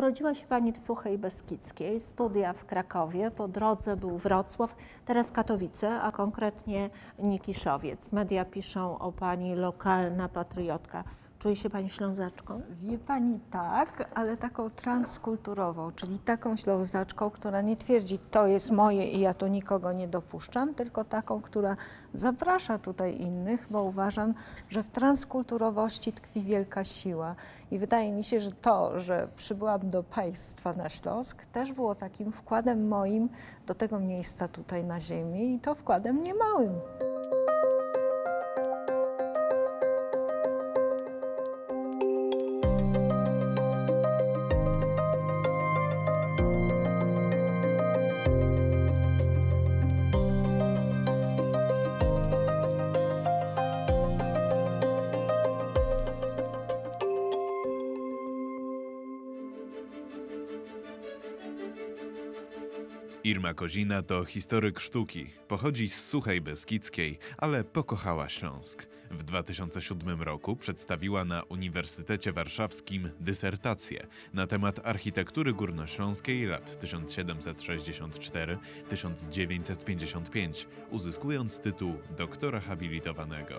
Urodziła się Pani w Suchej Beskidzkiej, studia w Krakowie, po drodze był Wrocław, teraz Katowice, a konkretnie Nikiszowiec. Media piszą o Pani lokalna patriotka. Czuje się Pani Ślązaczką? Wie Pani, tak, ale taką transkulturową, czyli taką Ślązaczką, która nie twierdzi, to jest moje i ja tu nikogo nie dopuszczam, tylko taką, która zaprasza tutaj innych, bo uważam, że w transkulturowości tkwi wielka siła. I wydaje mi się, że to, że przybyłam do państwa na Śląsk, też było takim wkładem moim do tego miejsca tutaj na ziemi i to wkładem niemałym. Irma Kozina to historyk sztuki. Pochodzi z Suchej Beskidzkiej, ale pokochała Śląsk. W 2007 roku przedstawiła na Uniwersytecie Warszawskim dysertację na temat architektury górnośląskiej lat 1764-1955, uzyskując tytuł doktora habilitowanego.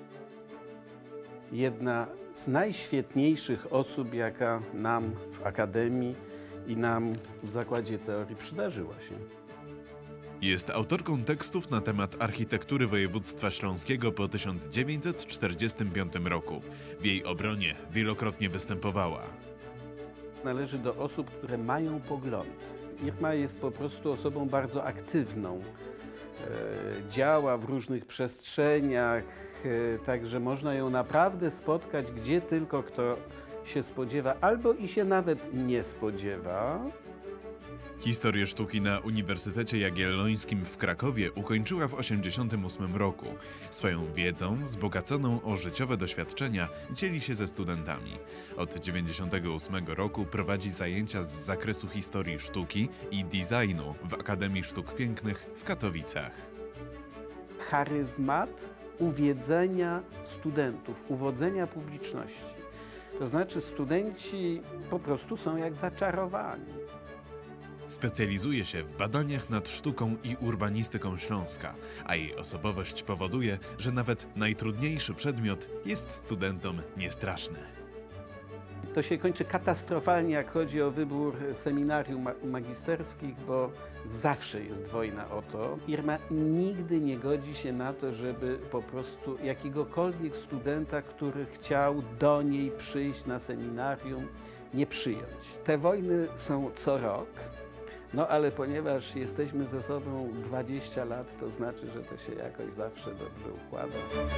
Jedna z najświetniejszych osób, jaka nam w Akademii i nam w Zakładzie Teorii przydarzyła się. Jest autorką tekstów na temat architektury województwa śląskiego po 1945 roku. W jej obronie wielokrotnie występowała. Należy do osób, które mają pogląd. Irma jest po prostu osobą bardzo aktywną. Działa w różnych przestrzeniach, także można ją naprawdę spotkać, gdzie tylko kto się spodziewa, albo i się nawet nie spodziewa. Historię sztuki na Uniwersytecie Jagiellońskim w Krakowie ukończyła w 1988 roku. Swoją wiedzą, wzbogaconą o życiowe doświadczenia, dzieli się ze studentami. Od 1998 roku prowadzi zajęcia z zakresu historii sztuki i designu w Akademii Sztuk Pięknych w Katowicach. Charyzmat uwiedzenia studentów, uwodzenia publiczności. To znaczy studenci po prostu są jak zaczarowani. Specjalizuje się w badaniach nad sztuką i urbanistyką Śląska, a jej osobowość powoduje, że nawet najtrudniejszy przedmiot jest studentom niestraszny. To się kończy katastrofalnie, jak chodzi o wybór seminarium magisterskich, bo zawsze jest wojna o to. Irma nigdy nie godzi się na to, żeby po prostu jakiegokolwiek studenta, który chciał do niej przyjść na seminarium, nie przyjąć. Te wojny są co rok, no ale ponieważ jesteśmy ze sobą 20 lat, to znaczy, że to się jakoś zawsze dobrze układa.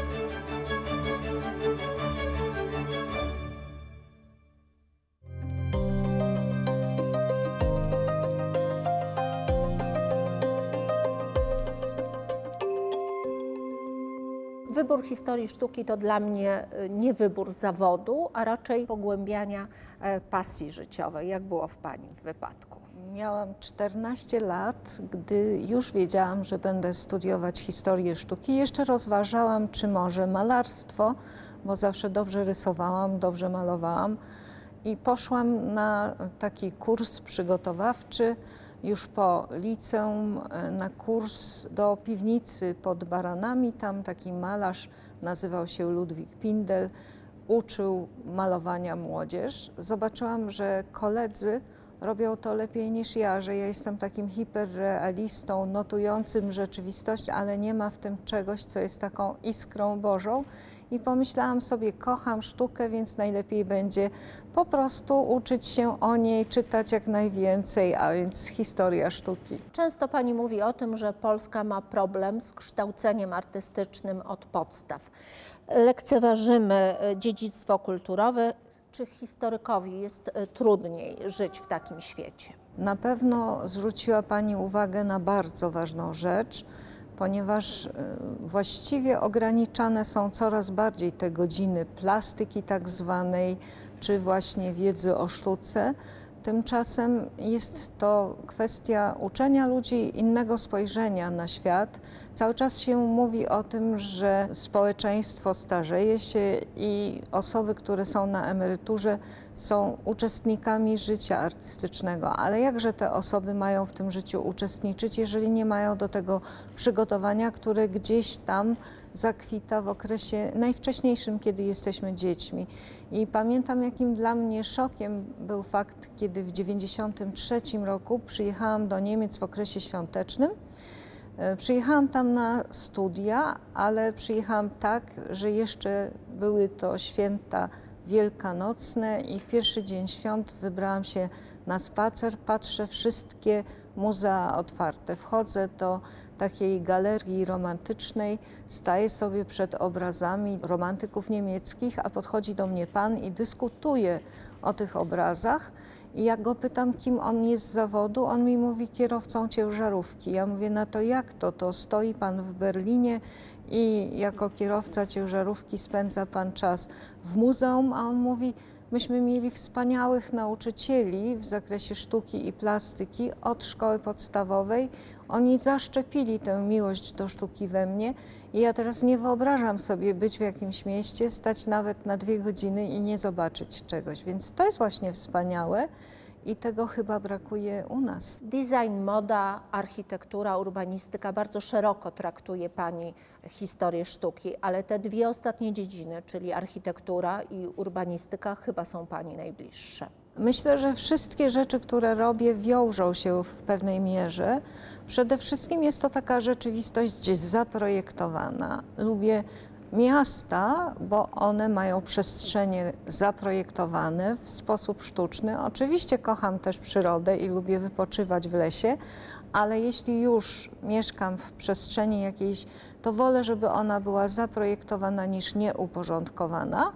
Wybór historii sztuki to dla mnie nie wybór zawodu, a raczej pogłębiania pasji życiowej. Jak było w Pani wypadku? Miałam 14 lat, gdy już wiedziałam, że będę studiować historię sztuki. Jeszcze rozważałam, czy może malarstwo, bo zawsze dobrze rysowałam, dobrze malowałam. I poszłam na taki kurs przygotowawczy już po liceum, na kurs do piwnicy pod Baranami. Tam taki malarz, nazywał się Ludwik Pindel, uczył malowania młodzież. Zobaczyłam, że koledzy robią to lepiej niż ja, że ja jestem takim hiperrealistą, notującym rzeczywistość, ale nie ma w tym czegoś, co jest taką iskrą Bożą. I pomyślałam sobie, kocham sztukę, więc najlepiej będzie po prostu uczyć się o niej, czytać jak najwięcej, a więc historia sztuki. Często Pani mówi o tym, że Polska ma problem z kształceniem artystycznym od podstaw. Lekceważymy dziedzictwo kulturowe. Czy historykowi jest trudniej żyć w takim świecie? Na pewno zwróciła Pani uwagę na bardzo ważną rzecz, ponieważ właściwie ograniczane są coraz bardziej te godziny plastyki tak zwanej, czy właśnie wiedzy o sztuce, Tymczasem jest to kwestia uczenia ludzi innego spojrzenia na świat. Cały czas się mówi o tym, że społeczeństwo starzeje się i osoby, które są na emeryturze, są uczestnikami życia artystycznego. Ale jakże te osoby mają w tym życiu uczestniczyć, jeżeli nie mają do tego przygotowania, które gdzieś tam zakwita w okresie najwcześniejszym, kiedy jesteśmy dziećmi. I pamiętam, jakim dla mnie szokiem był fakt, kiedy w 1993 roku przyjechałam do Niemiec w okresie świątecznym. Przyjechałam tam na studia, ale przyjechałam tak, że jeszcze były to święta wielkanocne i w pierwszy dzień świąt wybrałam się na spacer, patrzę, wszystkie muzea otwarte. Wchodzę do takiej galerii romantycznej, staję sobie przed obrazami romantyków niemieckich, a podchodzi do mnie pan i dyskutuje o tych obrazach. I jak go pytam, kim on jest z zawodu, on mi mówi, kierowcą ciężarówki. Ja mówię, no to jak to? To stoi pan w Berlinie i jako kierowca ciężarówki spędza pan czas w muzeum, a on mówi, myśmy mieli wspaniałych nauczycieli w zakresie sztuki i plastyki od szkoły podstawowej. Oni zaszczepili tę miłość do sztuki we mnie i ja teraz nie wyobrażam sobie być w jakimś mieście, stać nawet na 2 godziny i nie zobaczyć czegoś. Więc to jest właśnie wspaniałe i tego chyba brakuje u nas. Design, moda, architektura, urbanistyka, bardzo szeroko traktuje Pani historię sztuki, ale te 2 ostatnie dziedziny, czyli architektura i urbanistyka, chyba są Pani najbliższe. Myślę, że wszystkie rzeczy, które robię, wiążą się w pewnej mierze. Przede wszystkim jest to taka rzeczywistość zaprojektowana. Lubię miasta, bo one mają przestrzenie zaprojektowane w sposób sztuczny. Oczywiście kocham też przyrodę i lubię wypoczywać w lesie, ale jeśli już mieszkam w przestrzeni jakiejś, to wolę, żeby ona była zaprojektowana niż nieuporządkowana.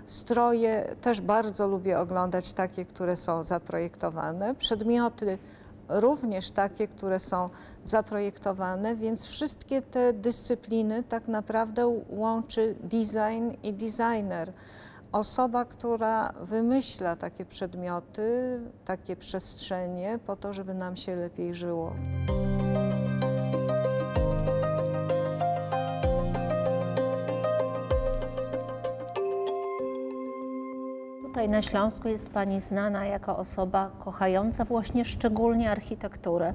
Stroje też bardzo lubię oglądać takie, które są zaprojektowane. Przedmioty również takie, które są zaprojektowane, więc wszystkie te dyscypliny tak naprawdę łączy design i designer. Osoba, która wymyśla takie przedmioty, takie przestrzenie po to, żeby nam się lepiej żyło. Tutaj na Śląsku jest Pani znana jako osoba kochająca właśnie szczególnie architekturę,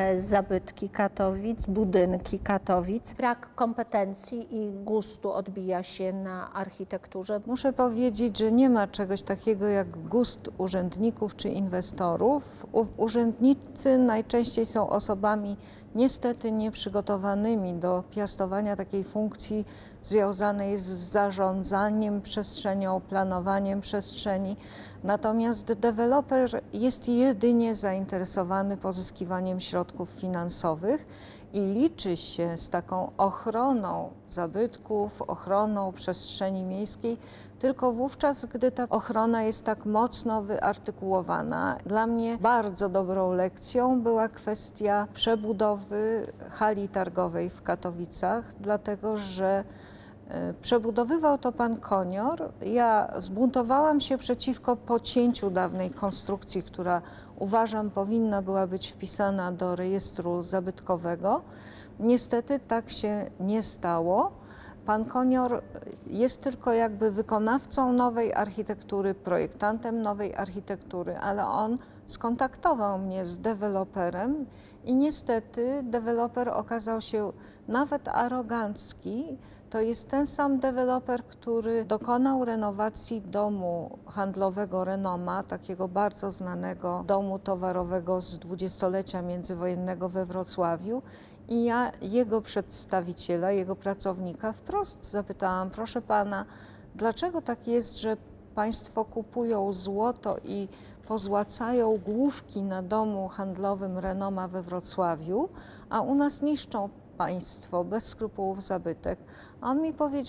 zabytki Katowic, budynki Katowic. Brak kompetencji i gustu odbija się na architekturze. Muszę powiedzieć, że nie ma czegoś takiego jak gust urzędników czy inwestorów. Urzędnicy najczęściej są osobami niestety nieprzygotowanymi do piastowania takiej funkcji związanej z zarządzaniem przestrzenią, planowaniem przestrzeni. Natomiast deweloper jest jedynie zainteresowany pozyskiwaniem środków finansowych i liczy się z taką ochroną zabytków, ochroną przestrzeni miejskiej tylko wówczas, gdy ta ochrona jest tak mocno wyartykułowana. Dla mnie bardzo dobrą lekcją była kwestia przebudowy hali targowej w Katowicach, dlatego że przebudowywał to pan Konior. Ja zbuntowałam się przeciwko pocięciu dawnej konstrukcji, która uważam powinna była być wpisana do rejestru zabytkowego. Niestety tak się nie stało. Pan Konior jest tylko jakby wykonawcą nowej architektury, projektantem nowej architektury, ale on skontaktował mnie z deweloperem i niestety deweloper okazał się nawet arogancki. To jest ten sam deweloper, który dokonał renowacji domu handlowego Renoma, takiego bardzo znanego domu towarowego z 20-lecia międzywojennego we Wrocławiu. I ja jego przedstawiciela, jego pracownika wprost zapytałam, proszę pana, dlaczego tak jest, że państwo kupują złoto i pozłacają główki na domu handlowym Renoma we Wrocławiu, a u nas niszczą państwo bez skrupułów zabytek. A on mi powiedział,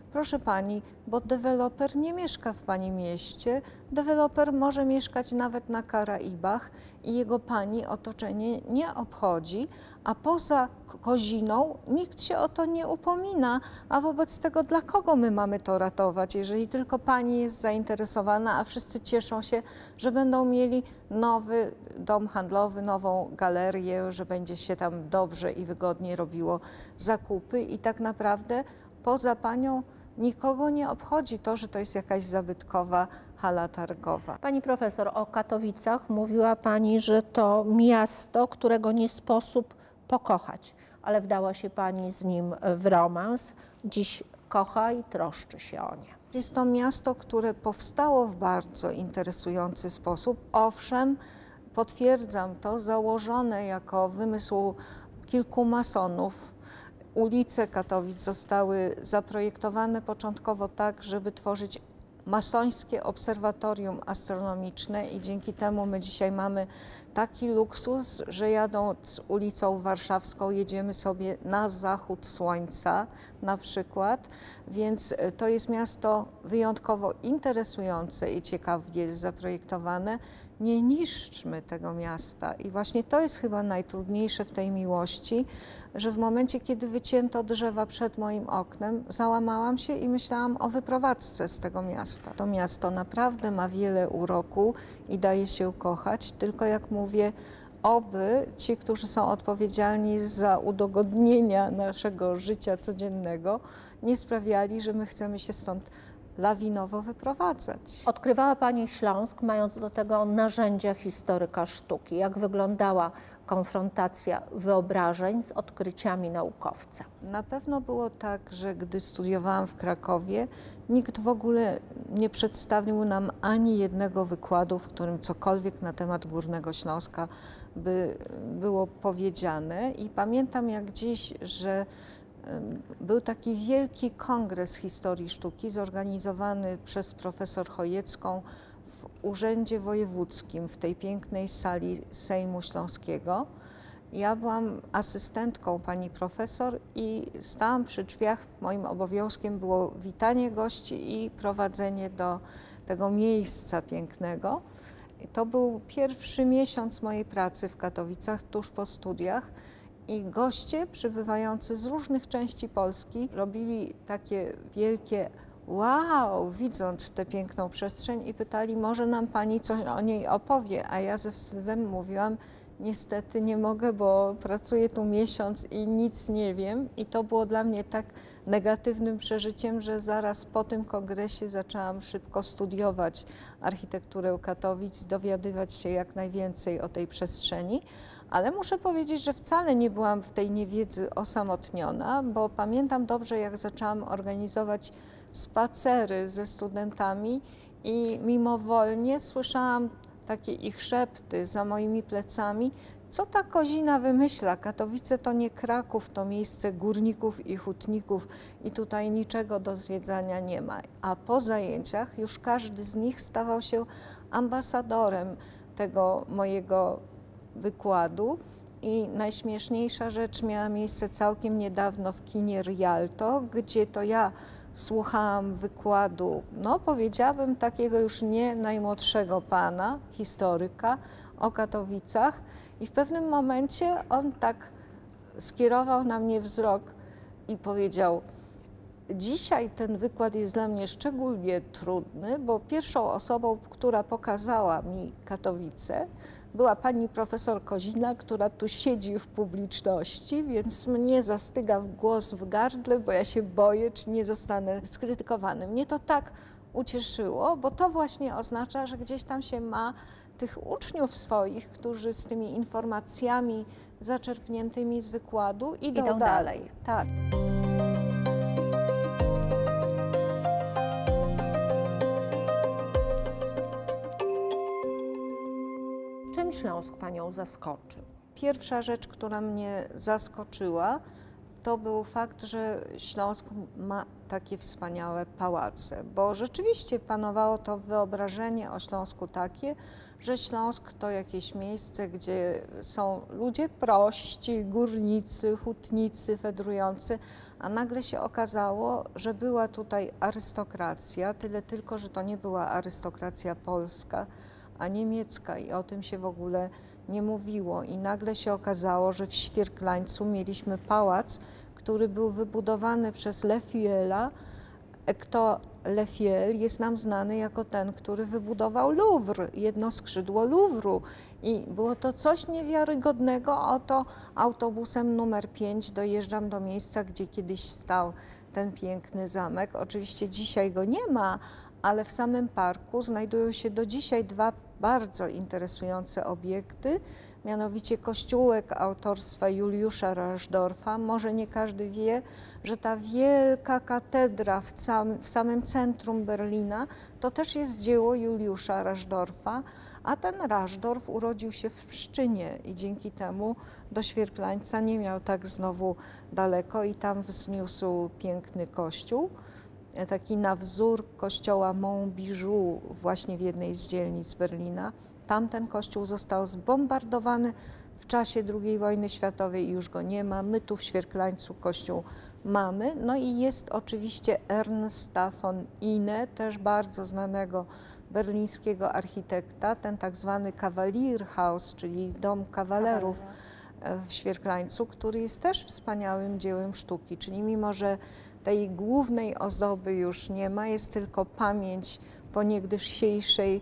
proszę pani, bo deweloper nie mieszka w pani mieście, deweloper może mieszkać nawet na Karaibach i jego pani otoczenie nie obchodzi, a poza Koziną nikt się o to nie upomina, a wobec tego dla kogo my mamy to ratować, jeżeli tylko pani jest zainteresowana, a wszyscy cieszą się, że będą mieli nowy dom handlowy, nową galerię, że będzie się tam dobrze i wygodnie robiło zakupy i tak naprawdę poza panią nikogo nie obchodzi to, że to jest jakaś zabytkowa hala targowa. Pani profesor, o Katowicach mówiła pani, że to miasto, którego nie sposób pokochać, ale wdała się pani z nim w romans. Dziś kocha i troszczy się o nie. Jest to miasto, które powstało w bardzo interesujący sposób. Owszem, potwierdzam to, założone jako wymysł kilku masonów. Ulice Katowic zostały zaprojektowane początkowo tak, żeby tworzyć masońskie obserwatorium astronomiczne i dzięki temu my dzisiaj mamy taki luksus, że jadąc ulicą Warszawską jedziemy sobie na zachód słońca na przykład, więc to jest miasto wyjątkowo interesujące i ciekawie zaprojektowane. Nie niszczmy tego miasta i właśnie to jest chyba najtrudniejsze w tej miłości, że w momencie, kiedy wycięto drzewa przed moim oknem, załamałam się i myślałam o wyprowadzce z tego miasta. To miasto naprawdę ma wiele uroku i daje się kochać, tylko jak mówię, oby ci, którzy są odpowiedzialni za udogodnienia naszego życia codziennego, nie sprawiali, że my chcemy się stąd lawinowo wyprowadzać. Odkrywała pani Śląsk, mając do tego narzędzia historyka sztuki. Jak wyglądała konfrontacja wyobrażeń z odkryciami naukowca? Na pewno było tak, że gdy studiowałam w Krakowie, nikt w ogóle nie przedstawił nam ani jednego wykładu, w którym cokolwiek na temat Górnego Śląska by było powiedziane. I pamiętam jak dziś, że był taki wielki kongres historii sztuki zorganizowany przez profesor Chojecką w Urzędzie Wojewódzkim, w tej pięknej sali Sejmu Śląskiego. Ja byłam asystentką pani profesor i stałam przy drzwiach. Moim obowiązkiem było witanie gości i prowadzenie do tego miejsca pięknego. I to był pierwszy miesiąc mojej pracy w Katowicach, tuż po studiach. I goście przybywający z różnych części Polski robili takie wielkie wow, widząc tę piękną przestrzeń i pytali, może nam pani coś o niej opowie, a ja ze wstydem mówiłam, niestety nie mogę, bo pracuję tu miesiąc i nic nie wiem. I to było dla mnie tak negatywnym przeżyciem, że zaraz po tym kongresie zaczęłam szybko studiować architekturę Katowic, dowiadywać się jak najwięcej o tej przestrzeni. Ale muszę powiedzieć, że wcale nie byłam w tej niewiedzy osamotniona, bo pamiętam dobrze, jak zaczęłam organizować spacery ze studentami i mimowolnie słyszałam takie ich szepty za moimi plecami. Co ta Kozina wymyśla? Katowice to nie Kraków, to miejsce górników i hutników i tutaj niczego do zwiedzania nie ma. A po zajęciach już każdy z nich stawał się ambasadorem tego mojego wykładu. I najśmieszniejsza rzecz miała miejsce całkiem niedawno w kinie Rialto, gdzie to ja słuchałam wykładu, no powiedziałabym takiego już nie najmłodszego pana, historyka o Katowicach i w pewnym momencie on tak skierował na mnie wzrok i powiedział: dzisiaj ten wykład jest dla mnie szczególnie trudny, bo pierwszą osobą, która pokazała mi Katowice, była pani profesor Kozina, która tu siedzi w publiczności, więc mnie zastyga głos w gardle, bo ja się boję, czy nie zostanę skrytykowany. Mnie to tak ucieszyło, bo to właśnie oznacza, że gdzieś tam się ma tych uczniów swoich, którzy z tymi informacjami zaczerpniętymi z wykładu idą dalej. Tak. Czym Śląsk panią zaskoczył? Pierwsza rzecz, która mnie zaskoczyła, to był fakt, że Śląsk ma takie wspaniałe pałace, bo rzeczywiście panowało to wyobrażenie o Śląsku takie, że Śląsk to jakieś miejsce, gdzie są ludzie prości, górnicy, hutnicy, wędrujący, a nagle się okazało, że była tutaj arystokracja, tyle tylko, że to nie była arystokracja polska, a niemiecka i o tym się w ogóle nie mówiło. I nagle się okazało, że w Świerklańcu mieliśmy pałac, który był wybudowany przez Le Fuela. Hector Le Fuel jest nam znany jako ten, który wybudował Louvre, jedno skrzydło Louvru. I było to coś niewiarygodnego. Oto autobusem numer 5 dojeżdżam do miejsca, gdzie kiedyś stał ten piękny zamek. Oczywiście dzisiaj go nie ma, ale w samym parku znajdują się do dzisiaj dwa bardzo interesujące obiekty, mianowicie kościółek autorstwa Juliusza Raschdorfa. Może nie każdy wie, że ta wielka katedra w samym centrum Berlina to też jest dzieło Juliusza Raschdorfa, a ten Raschdorf urodził się w Pszczynie i dzięki temu do Świerklańca nie miał tak znowu daleko i tam wzniósł piękny kościół, taki na wzór kościoła Montbijou właśnie w jednej z dzielnic Berlina. Tamten kościół został zbombardowany w czasie II wojny światowej i już go nie ma. My tu w Świerklańcu kościół mamy. No i jest oczywiście Ernsta von Inne, też bardzo znanego berlińskiego architekta, ten tak zwany Kavalierhaus, czyli dom kawalerów w Świerklańcu, który jest też wspaniałym dziełem sztuki, czyli mimo, że tej głównej ozdoby już nie ma, jest tylko pamięć po niegdysiejszej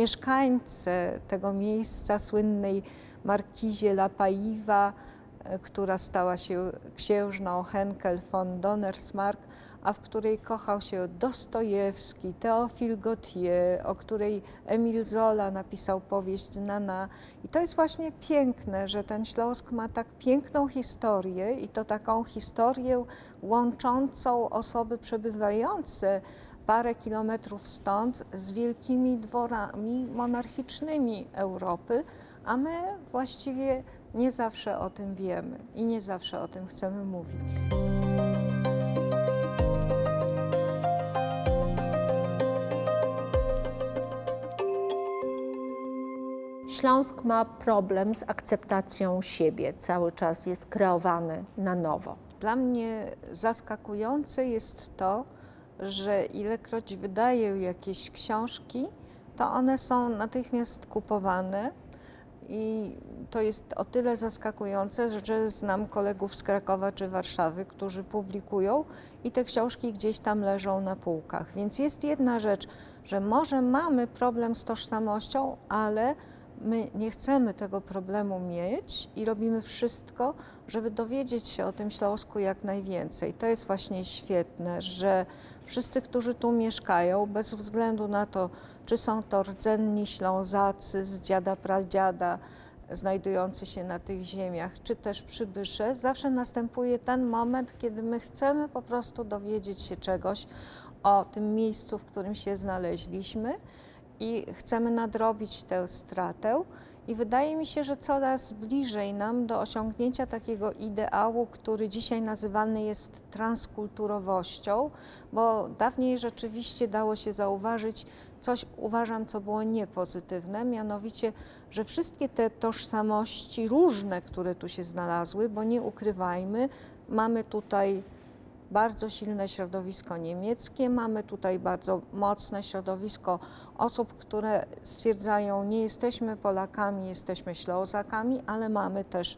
mieszkańce tego miejsca, słynnej markizie La Paiva, która stała się księżną Henkel von Donnersmarck, a w której kochał się Dostojewski, Théophile Gautier, o której Emile Zola napisał powieść Nana. I to jest właśnie piękne, że ten Śląsk ma tak piękną historię i to taką historię łączącą osoby przebywające parę kilometrów stąd z wielkimi dworami monarchicznymi Europy, a my właściwie nie zawsze o tym wiemy i nie zawsze o tym chcemy mówić. Śląsk ma problem z akceptacją siebie, cały czas jest kreowany na nowo. Dla mnie zaskakujące jest to, że ilekroć wydaję jakieś książki, to one są natychmiast kupowane i to jest o tyle zaskakujące, że znam kolegów z Krakowa czy Warszawy, którzy publikują i te książki gdzieś tam leżą na półkach. Więc jest jedna rzecz, że może mamy problem z tożsamością, ale my nie chcemy tego problemu mieć i robimy wszystko, żeby dowiedzieć się o tym Śląsku jak najwięcej. To jest właśnie świetne, że wszyscy, którzy tu mieszkają, bez względu na to, czy są to rdzenni Ślązacy z dziada pradziada znajdujący się na tych ziemiach, czy też przybysze, zawsze następuje ten moment, kiedy my chcemy po prostu dowiedzieć się czegoś o tym miejscu, w którym się znaleźliśmy i chcemy nadrobić tę stratę. I wydaje mi się, że coraz bliżej nam do osiągnięcia takiego ideału, który dzisiaj nazywany jest transkulturowością, bo dawniej rzeczywiście dało się zauważyć coś, uważam, co było niepozytywne, mianowicie, że wszystkie te tożsamości różne, które tu się znalazły, bo nie ukrywajmy, mamy tutaj bardzo silne środowisko niemieckie, mamy tutaj bardzo mocne środowisko osób, które stwierdzają, nie jesteśmy Polakami, jesteśmy Ślązakami, ale mamy też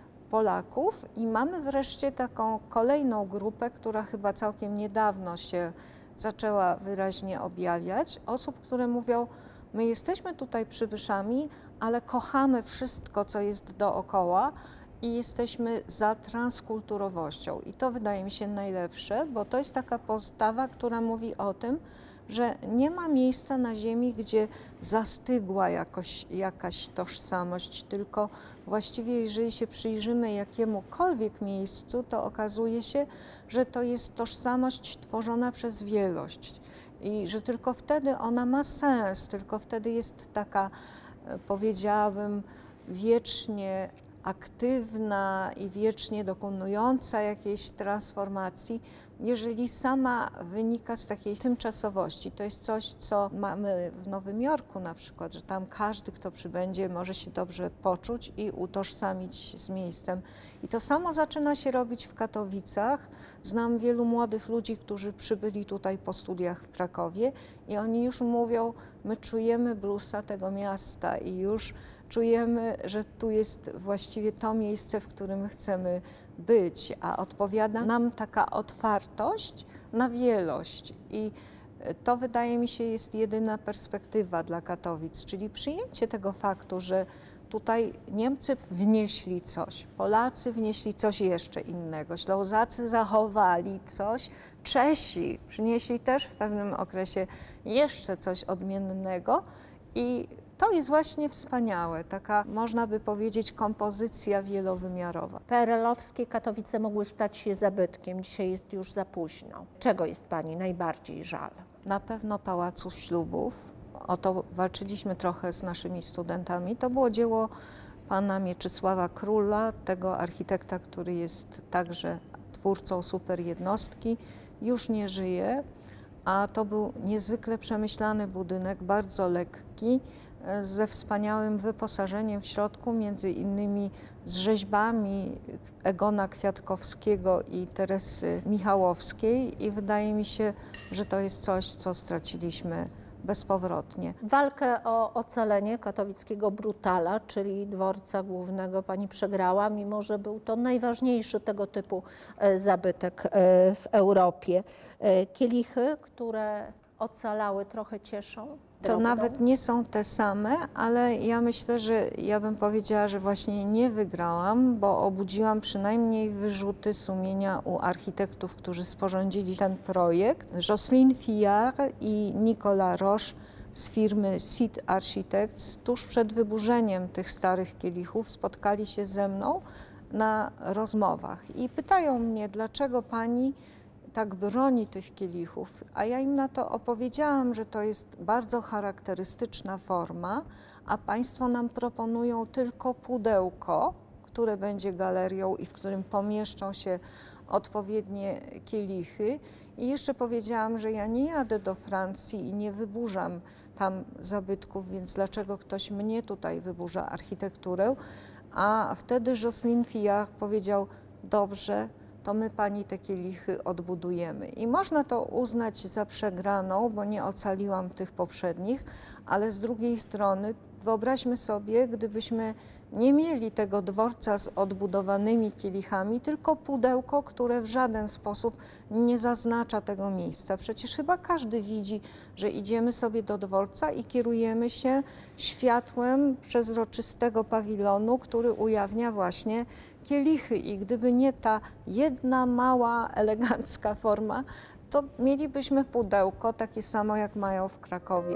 Polaków i mamy wreszcie taką kolejną grupę, która chyba całkiem niedawno się zaczęła wyraźnie objawiać, osób, które mówią, my jesteśmy tutaj przybyszami, ale kochamy wszystko, co jest dookoła, i jesteśmy za transkulturowością. I to wydaje mi się najlepsze, bo to jest taka postawa, która mówi o tym, że nie ma miejsca na ziemi, gdzie zastygła jakaś tożsamość, tylko właściwie jeżeli się przyjrzymy jakiemukolwiek miejscu, to okazuje się, że to jest tożsamość tworzona przez wielość i że tylko wtedy ona ma sens, tylko wtedy jest taka, powiedziałabym, wiecznie aktywna i wiecznie dokonująca jakiejś transformacji, jeżeli sama wynika z takiej tymczasowości. To jest coś, co mamy w Nowym Jorku na przykład, że tam każdy, kto przybędzie, może się dobrze poczuć i utożsamić z miejscem. I to samo zaczyna się robić w Katowicach. Znam wielu młodych ludzi, którzy przybyli tutaj po studiach w Krakowie i oni już mówią, my czujemy bluesa tego miasta i już czujemy, że tu jest właściwie to miejsce, w którym chcemy być, a odpowiada nam taka otwartość na wielość. I to, wydaje mi się, jest jedyna perspektywa dla Katowic, czyli przyjęcie tego faktu, że tutaj Niemcy wnieśli coś, Polacy wnieśli coś jeszcze innego, Ślązacy zachowali coś, Czesi przynieśli też w pewnym okresie jeszcze coś odmiennego i to jest właśnie wspaniałe, taka, można by powiedzieć, kompozycja wielowymiarowa. PRL-owskie Katowice mogły stać się zabytkiem, dzisiaj jest już za późno. Czego jest Pani najbardziej żal? Na pewno Pałacu Ślubów. O to walczyliśmy trochę z naszymi studentami. To było dzieło pana Mieczysława Króla, tego architekta, który jest także twórcą superjednostki. Już nie żyje, a to był niezwykle przemyślany budynek, bardzo lekki, ze wspaniałym wyposażeniem w środku, między innymi z rzeźbami Egona Kwiatkowskiego i Teresy Michałowskiej i wydaje mi się, że to jest coś, co straciliśmy bezpowrotnie. Walkę o ocalenie katowickiego Brutala, czyli dworca głównego, Pani przegrała, mimo że był to najważniejszy tego typu zabytek w Europie. Kielichy, które ocalały, trochę cieszą? To nawet nie są te same, ale ja myślę, że ja bym powiedziała, że właśnie nie wygrałam, bo obudziłam przynajmniej wyrzuty sumienia u architektów, którzy sporządzili ten projekt. Jocelyn Fillard i Nicolas Roche z firmy Seed Architects tuż przed wyburzeniem tych starych kielichów spotkali się ze mną na rozmowach i pytają mnie, dlaczego pani tak broni tych kielichów, a ja im na to opowiedziałam, że to jest bardzo charakterystyczna forma, a państwo nam proponują tylko pudełko, które będzie galerią i w którym pomieszczą się odpowiednie kielichy. I jeszcze powiedziałam, że ja nie jadę do Francji i nie wyburzam tam zabytków, więc dlaczego ktoś mnie tutaj wyburza architekturę? A wtedy Jocelyn Fillard powiedział, dobrze, to my pani te kielichy odbudujemy. I można to uznać za przegraną, bo nie ocaliłam tych poprzednich, ale z drugiej strony wyobraźmy sobie, gdybyśmy nie mieli tego dworca z odbudowanymi kielichami, tylko pudełko, które w żaden sposób nie zaznacza tego miejsca. Przecież chyba każdy widzi, że idziemy sobie do dworca i kierujemy się światłem przezroczystego pawilonu, który ujawnia właśnie kielichy. I gdyby nie ta jedna mała, elegancka forma, to mielibyśmy pudełko takie samo, jak mają w Krakowie.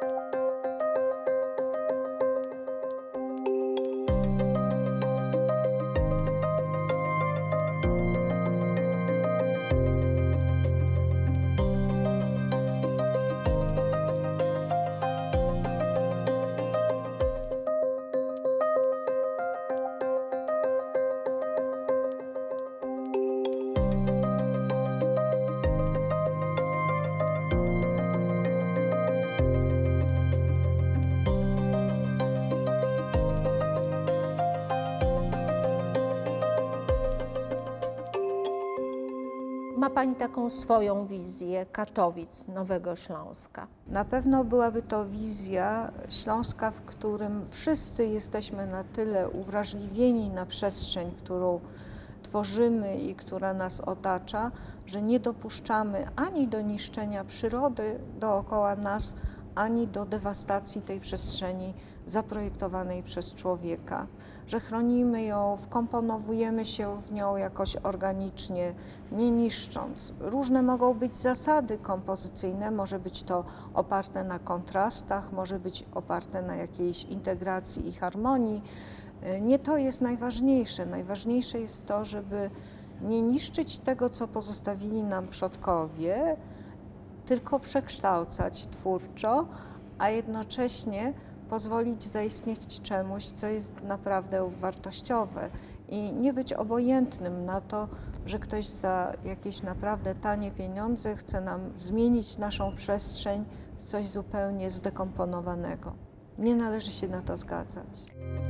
Ma Pani taką swoją wizję Katowic, Nowego Śląska? Na pewno byłaby to wizja Śląska, w którym wszyscy jesteśmy na tyle uwrażliwieni na przestrzeń, którą tworzymy i która nas otacza, że nie dopuszczamy ani do niszczenia przyrody dookoła nas, ani do dewastacji tej przestrzeni zaprojektowanej przez człowieka, że chronimy ją, wkomponowujemy się w nią jakoś organicznie, nie niszcząc. Różne mogą być zasady kompozycyjne, może być to oparte na kontrastach, może być oparte na jakiejś integracji i harmonii. Nie to jest najważniejsze. Najważniejsze jest to, żeby nie niszczyć tego, co pozostawili nam przodkowie, tylko przekształcać twórczo, a jednocześnie pozwolić zaistnieć czemuś, co jest naprawdę wartościowe i nie być obojętnym na to, że ktoś za jakieś naprawdę tanie pieniądze chce nam zmienić naszą przestrzeń w coś zupełnie zdekomponowanego. Nie należy się na to zgadzać.